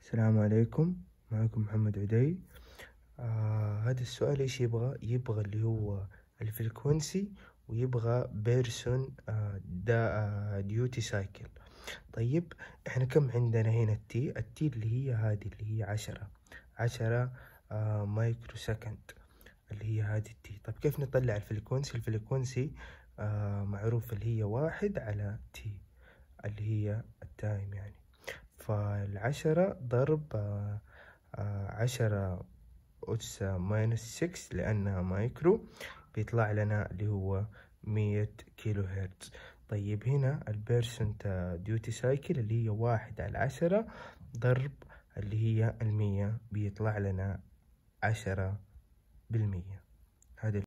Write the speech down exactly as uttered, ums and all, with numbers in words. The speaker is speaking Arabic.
السلام عليكم، معكم محمد عدي. آه هذا السؤال ايش يبغى؟ يبغى اللي هو الفريكونسي، ويبغى بيرسون آه دا آه ديوتي سايكل. طيب احنا كم عندنا هنا؟ التي التي اللي هي هذه اللي هي عشرة عشرة آه مايكرو سكند، اللي هي هذه التي. طيب كيف نطلع الفريكونسي؟ الفريكونسي آه معروف اللي هي واحد على تي، اللي هي التايم يعني. فالعشرة ضرب آه آه عشرة أس ماينس سكس لأنها مايكرو، بيطلع لنا اللي هو مية كيلو هرتز. طيب هنا البيرسنت ديوتي سايكل اللي هي واحد على عشرة ضرب اللي هي المية، بيطلع لنا عشرة بالمية. هذا